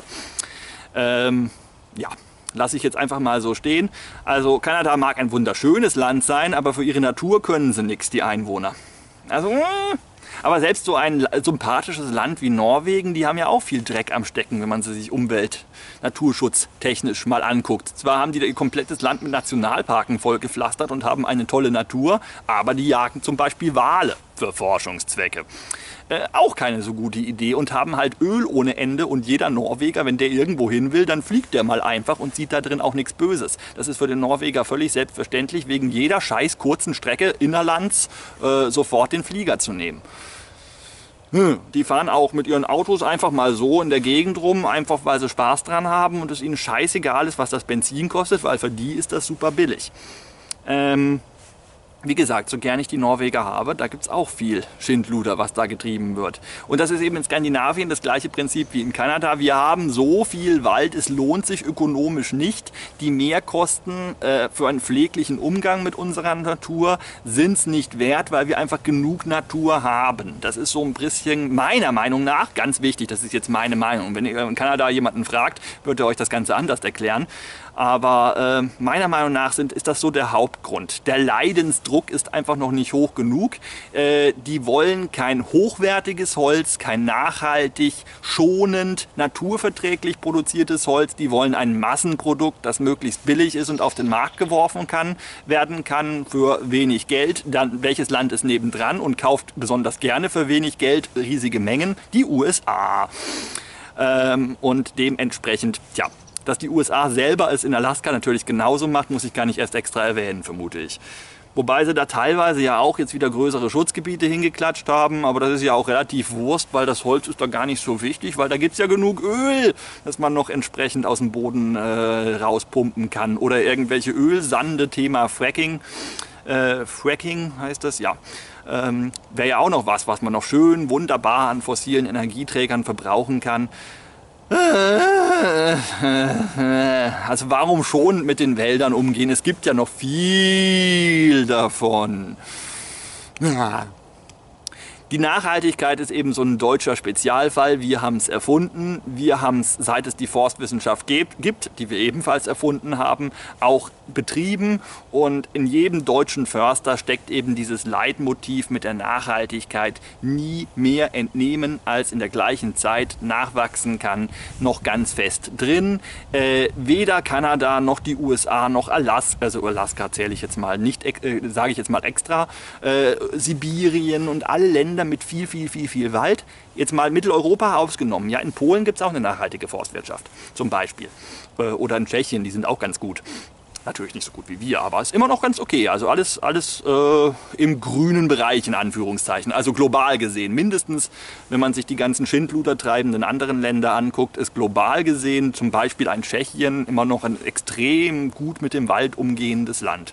Ähm, ja, lasse ich jetzt einfach mal so stehen. Also Kanada mag ein wunderschönes Land sein, aber für ihre Natur können sie nichts, die Einwohner. Also, aber selbst so ein sympathisches Land wie Norwegen, die haben ja auch viel Dreck am Stecken, wenn man sie sich Umwelt-, Naturschutz technisch mal anguckt. Zwar haben die ihr komplettes Land mit Nationalparken vollgepflastert und haben eine tolle Natur, aber die jagen zum Beispiel Wale für Forschungszwecke. Äh, auch keine so gute Idee und haben halt Öl ohne Ende und jeder Norweger, wenn der irgendwo hin will, dann fliegt der mal einfach und sieht da drin auch nichts Böses. Das ist für den Norweger völlig selbstverständlich, wegen jeder scheiß kurzen Strecke innerlands äh, sofort den Flieger zu nehmen. Hm, die fahren auch mit ihren Autos einfach mal so in der Gegend rum, einfach weil sie Spaß dran haben und es ihnen scheißegal ist, was das Benzin kostet, weil für die ist das super billig. Ähm... Wie gesagt, so gern ich die Norweger habe, da gibt es auch viel Schindluder, was da getrieben wird. Und das ist eben in Skandinavien das gleiche Prinzip wie in Kanada. Wir haben so viel Wald, es lohnt sich ökonomisch nicht. Die Mehrkosten äh, für einen pfleglichen Umgang mit unserer Natur sind es nicht wert, weil wir einfach genug Natur haben. Das ist so ein bisschen meiner Meinung nach ganz wichtig. Das ist jetzt meine Meinung. Wenn ihr in Kanada jemanden fragt, wird er euch das Ganze anders erklären. Aber äh, meiner Meinung nach sind, ist das so der Hauptgrund. Der Leidensdruck ist einfach noch nicht hoch genug. Äh, die wollen kein hochwertiges Holz, kein nachhaltig, schonend, naturverträglich produziertes Holz. Die wollen ein Massenprodukt, das möglichst billig ist und auf den Markt geworfen kann, werden kann für wenig Geld. Dann, welches Land ist nebendran und kauft besonders gerne für wenig Geld riesige Mengen? Die U S A. Ähm, und dementsprechend, ja. Dass die U S A selber es in Alaska natürlich genauso macht, muss ich gar nicht erst extra erwähnen, vermute ich. Wobei sie da teilweise ja auch jetzt wieder größere Schutzgebiete hingeklatscht haben, aber das ist ja auch relativ Wurst, weil das Holz ist da gar nicht so wichtig, weil da gibt es ja genug Öl, das man noch entsprechend aus dem Boden äh, rauspumpen kann. Oder irgendwelche Ölsande, Thema Fracking. Äh, Fracking heißt das, ja. Ähm, wäre ja auch noch was, was man noch schön wunderbar an fossilen Energieträgern verbrauchen kann. Also warum schon mit den Wäldern umgehen? Es gibt ja noch viel davon. Die Nachhaltigkeit ist eben so ein deutscher Spezialfall. Wir haben es erfunden. Wir haben es, seit es die Forstwissenschaft gibt, die wir ebenfalls erfunden haben, auch betrieben. Und in jedem deutschen Förster steckt eben dieses Leitmotiv mit der Nachhaltigkeit nie mehr entnehmen, als in der gleichen Zeit nachwachsen kann, noch ganz fest drin. Äh, weder Kanada noch die U S A noch Alaska, also Alaska zähle ich jetzt mal nicht, äh, sage ich jetzt mal extra, äh, Sibirien und alle Länder mit viel, viel, viel, viel Wald, jetzt mal Mitteleuropa ausgenommen. Ja, in Polen gibt es auch eine nachhaltige Forstwirtschaft, zum Beispiel. Oder in Tschechien, die sind auch ganz gut. Natürlich nicht so gut wie wir, aber ist immer noch ganz okay. Also alles, alles äh, im grünen Bereich, in Anführungszeichen. Also global gesehen. Mindestens, wenn man sich die ganzen Schindluder treibenden anderen Länder anguckt, ist global gesehen zum Beispiel ein Tschechien immer noch ein extrem gut mit dem Wald umgehendes Land.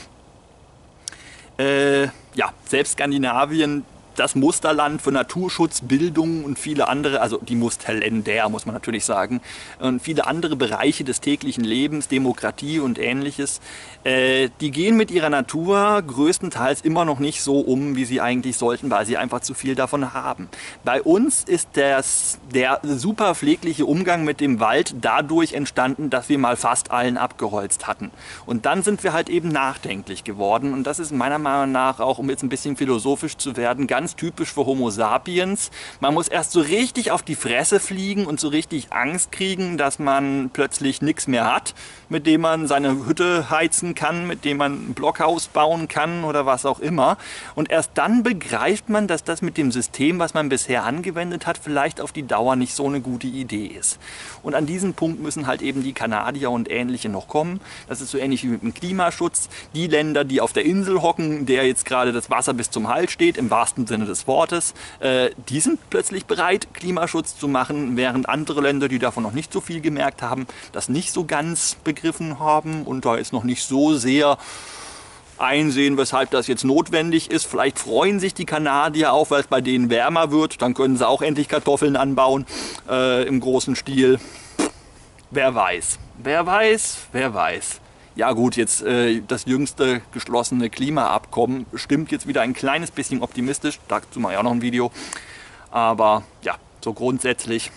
Äh, ja, selbst Skandinavien, das Musterland für Naturschutz, Bildung und viele andere, also die Musterländer, muss man natürlich sagen, und viele andere Bereiche des täglichen Lebens, Demokratie und Ähnliches, äh, die gehen mit ihrer Natur größtenteils immer noch nicht so um, wie sie eigentlich sollten, weil sie einfach zu viel davon haben. Bei uns ist das, der super pflegliche Umgang mit dem Wald dadurch entstanden, dass wir mal fast allen abgeholzt hatten. Und dann sind wir halt eben nachdenklich geworden und das ist meiner Meinung nach auch, um jetzt ein bisschen philosophisch zu werden, ganz typisch für Homo sapiens. Man muss erst so richtig auf die Fresse fliegen und so richtig Angst kriegen, dass man plötzlich nichts mehr hat, mit dem man seine Hütte heizen kann, mit dem man ein Blockhaus bauen kann oder was auch immer. Und erst dann begreift man, dass das mit dem System, was man bisher angewendet hat, vielleicht auf die Dauer nicht so eine gute Idee ist. Und an diesen Punkt müssen halt eben die Kanadier und ähnliche noch kommen. Das ist so ähnlich wie mit dem Klimaschutz. Die Länder, die auf der Insel hocken, der jetzt gerade das Wasser bis zum Hals steht, im wahrsten Sinne des Wortes, äh, die sind plötzlich bereit, Klimaschutz zu machen, während andere Länder, die davon noch nicht so viel gemerkt haben, das nicht so ganz begriffen haben und da ist noch nicht so sehr einsehen, weshalb das jetzt notwendig ist. Vielleicht freuen sich die Kanadier auch, weil es bei denen wärmer wird. Dann können sie auch endlich Kartoffeln anbauen äh, im großen Stil. Wer weiß. Wer weiß, wer weiß. Ja gut, jetzt äh, das jüngste geschlossene Klimaabkommen stimmt jetzt wieder ein kleines bisschen optimistisch. Dazu mache ich auch noch ein Video. Aber ja, so grundsätzlich.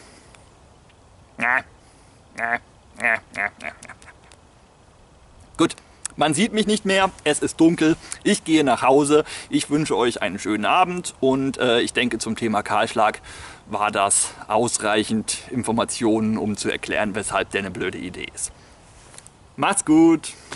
Gut. Man sieht mich nicht mehr, es ist dunkel, ich gehe nach Hause, ich wünsche euch einen schönen Abend und äh, ich denke zum Thema Kahlschlag war das ausreichend Informationen, um zu erklären, weshalb der eine blöde Idee ist. Macht's gut!